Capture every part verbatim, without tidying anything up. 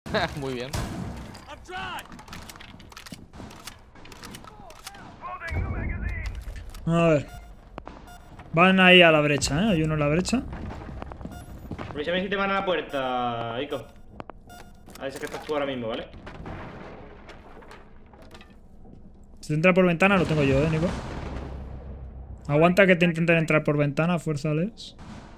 Muy bien. A ver. Van ahí a la brecha, ¿eh? Hay uno en la brecha. Avísame si te van a la puerta, Ico. A ver si es que estás tú ahora mismo, ¿vale? Si te entra por ventana lo tengo yo, ¿eh, Nico? Aguanta que te intenten entrar por ventana, fuérzales.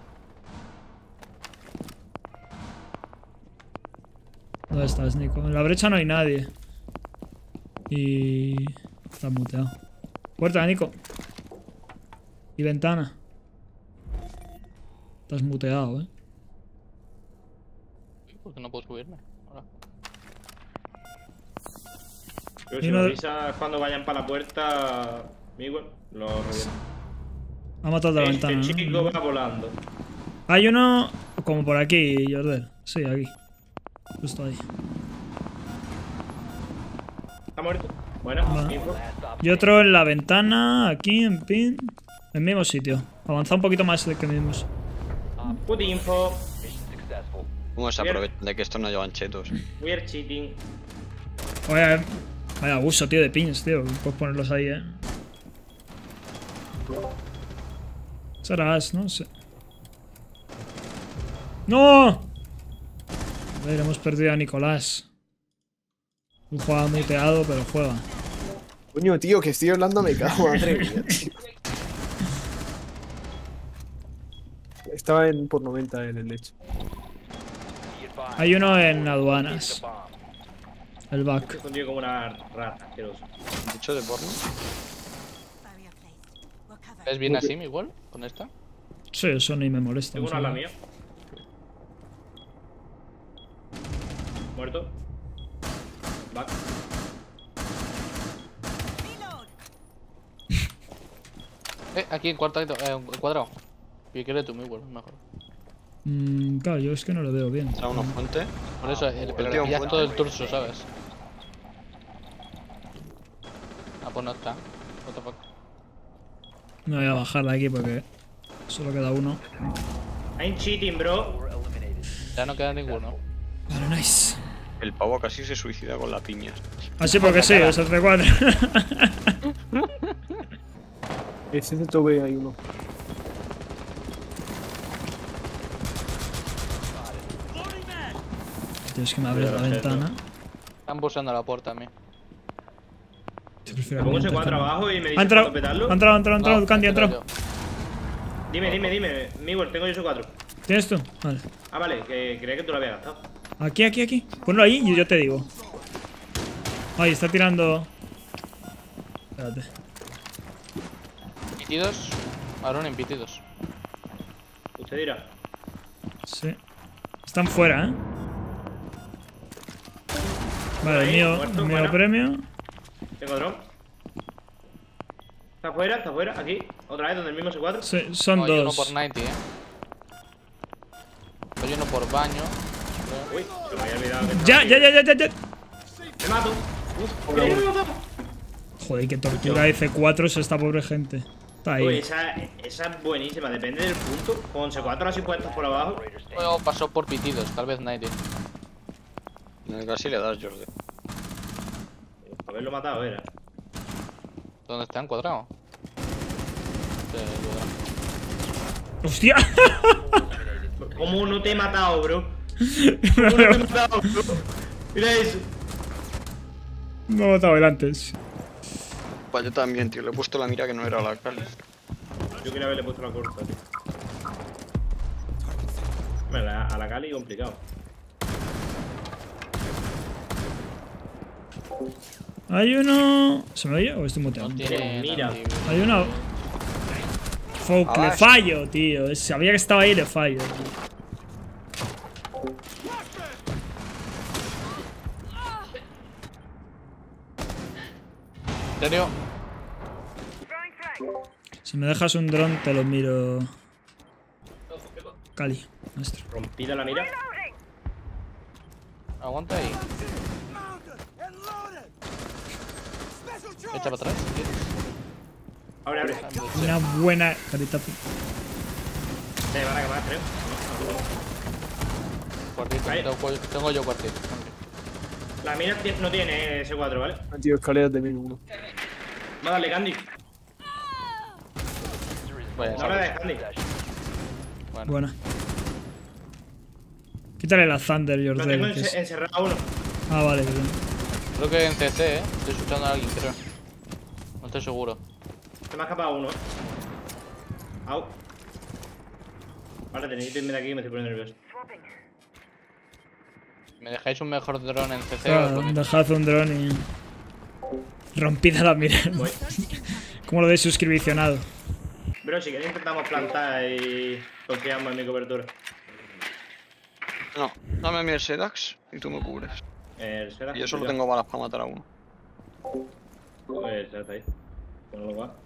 ¿Dónde estás, Nico? En la brecha no hay nadie. Y... está muteado. Puerta, Nico. Y ventana. Estás muteado, ¿eh? ¿Por qué no puedo subirme? Ahora. Pero si Y me no- avisas cuando vayan para la puerta, Miguel, lo reviento. Ha matado de la Este ventana, chico ¿no? va volando. Hay uno como por aquí, Jordan. Sí, aquí. Justo ahí. ¿Está muerto? Bueno, Vale. info. Y otro en la ventana, aquí en pin. En el mismo sitio. Avanza un poquito más de que mismos. Put info. ¿Cómo se aprovechan de que estos no llevan chetos? We're cheating. Oye, vaya abuso, tío, de pins, tío. Puedes ponerlos ahí, eh. Serás, no sé. ¡No! A ver, hemos perdido a Nicolás. Un juega muteado, pero juega. Coño, tío, que estoy hablando, me cago, madre mía, tío. Estaba en por noventa en el lecho. Hay uno en aduanas. El back. Escondido como una rata asqueroso. ¿Mucho de porno? ¿Ves bien así, igual? ¿Con esta? Sí, eso ni me molesta. Tengo o una sea. a la mía. Muerto. Back. Eh, aquí en cuartadito, eh, en cuadrado. Y quiere tú, igual, mejor. Mm, claro, yo es que no lo veo bien. ¿Será una fuente? Por eso, el, pero tío, le pillas un todo el puente. torso, ¿sabes? Ah, pues no está. What the fuck. Me voy a bajar de aquí porque solo queda uno. I'm cheating, bro. Ya no queda ninguno. Vale, nice. El pavo casi se suicida con la piña. Así porque sí, es el C cuatro. Ese de Tobe hay uno. Tío, es que me abres la ventana. Están buscando la puerta a mí. Yo prefiero Pongo ese aguantar cuatro que no. abajo y me Ha dices entrado, cuándo petarlo. ha entrado, ha entrado, ha entrado, No, Candy, ha entro entrado. yo. Dime, dime, dime. Miguel, tengo yo ese cuatro. ¿Tienes tú? Vale. Ah, vale, que creía que tú lo habías gastado. Aquí, aquí, aquí. Ponlo ahí y yo te digo. Ay, está tirando. Espérate. Pitidos. Aaron en pitidos. Usted dirá. Sí. Están fuera, ¿eh? Vale, el Ahí, mío, muerto, el mío buena. premio. Tengo dron. Está afuera, está afuera. Aquí. Otra vez, donde el mismo ese cuatro. Sí, son No, hay uno dos. por noventa, eh. Hay uno por baño. Uy, se me había olvidado que Ya, estaba ya, aquí. ya, ya, ya, ya. Me mato. Uf, ¿qué me mato? Joder, qué tortura F cuatro es esta pobre gente. Está Uy, ahí. esa, esa es buenísima, depende del punto. Con C cuatro así puestos por abajo. Luego pasó por pitidos, tal vez noventa. Casi le das, Jordi. Haberlo matado era. ¿Dónde está? ¿En cuadrado? Sí, cuadrado. ¡Hostia! ¿Cómo no te he matado, bro? ¿Cómo no te he matado, bro? Mira eso. Me ha matado el antes. Pues yo también, tío. Le he puesto la mira que no era la Cali. Yo quería haberle puesto la corta, tío. Bueno, a la, a la Cali complicado. Hay uno. ¿Se me oye o estoy No muteado? tiene. Mira. nada, tío. Hay uno. Fuck, le fallo, tío. Sabía que estaba ahí y le fallo. Tío. ¿En serio? Si me dejas un dron, te lo miro. Cali, maestro. Rompida la mira. Aguanta ahí. Echa para atrás. si quieres. Abre, abre. Una buena carita. Se van a quemar, creo. Cuartito. Ahí. Tengo, tengo yo cuartito. La mina ti- no tiene ese cuatro, ¿vale? Ah, tío, escaleras de mil uno. Va a darle Candy. Vaya, No le des Candy. bueno. Buena. Quítale la Thunder, Lo tengo Jordel. que ense- es- encerrado a uno. Ah, vale, bien. Creo que en C C, eh. Estoy escuchando a alguien, creo. No estoy seguro. Se me ha escapado uno, eh. Au. Vale, tenéis que irme de aquí, me estoy poniendo nervioso. ¿Me dejáis un mejor dron en C C? Claro, Os lo- dejad un dron y... Rompida la mirada. Voy. Como lo de suscripcionado. Bro, si queréis intentamos plantar y confiamos en mi cobertura. No, dame a mí el Sedax y tú me cubres. Eh, será Y yo solo complicado. tengo balas para matar a uno. Pues ya está ahí. Bueno, lo va.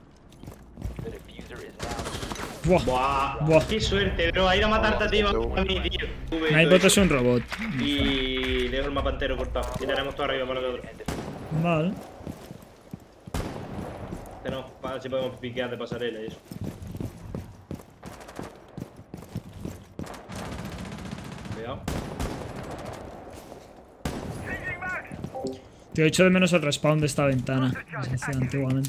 Buah. Buah, Buah. qué suerte, bro. A ir a matarte a ti, a mí, tío. Nightbot es un robot. Y dejo el mapa entero cortado. Y tenemos todo arriba para nosotros. Vale. Tenemos para ver si podemos piquear de pasarela y eso. Cuidado. Te he hecho de menos el respawn de esta ventana. Que se hacía antiguamente.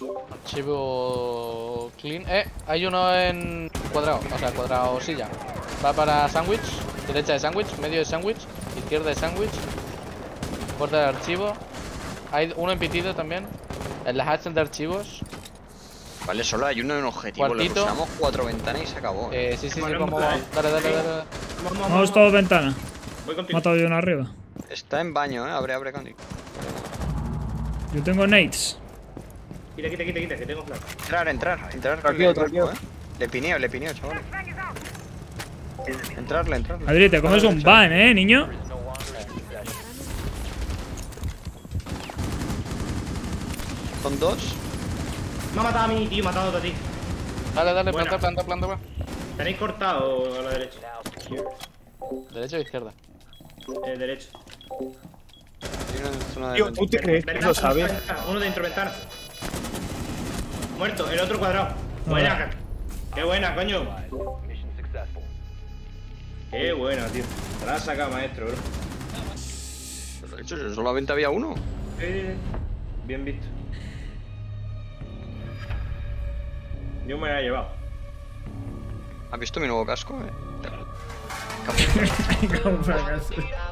Archivo clean. Eh, hay uno en cuadrado, o sea, cuadrado silla. Va para sándwich, derecha de sándwich, medio de sándwich, izquierda de sándwich, puerta de archivo. Hay uno en pitido también. En la hatch de archivos. Vale, solo hay uno en objetivo. Le Cuartito. usamos cuatro ventanas y se acabó. Eh, sí, sí, sí, Bueno, vamos, vamos, vamos. Dale, dale, dale, dale. Vamos, Vamos todos ventana. Voy He contigo. matado yo uno arriba. Está en baño, eh. Abre, abre, Candy. Yo tengo nades. Quita, quita, quita, quita, que tengo flash. Entrar, entrar, entrar. Tranquilo, le- tranquilo. eh. Le pineo, le pineo, chaval. Entrarle, entrarle. Adri, te comes un ban, eh, niño. Son dos. Me ha matado a mí, tío, me ha matado a ti. Dale, dale, Buena. planta, planta, planta, planta. ¿Tenéis cortado a la derecha? Derecha o izquierda. Eh, derecho. Hay una en zona de Tío, ¿tú te crees que lo sabes? Ventana, uno dentro ventana. Muerto, el otro cuadrado. Buena, qué buena, coño. Qué buena, tío. Te la has sacado, maestro, bro. Lo he hecho, solamente había uno. Eh, bien visto. Yo me la he llevado. ¿Has visto mi nuevo casco? Eh? Como un fracaso.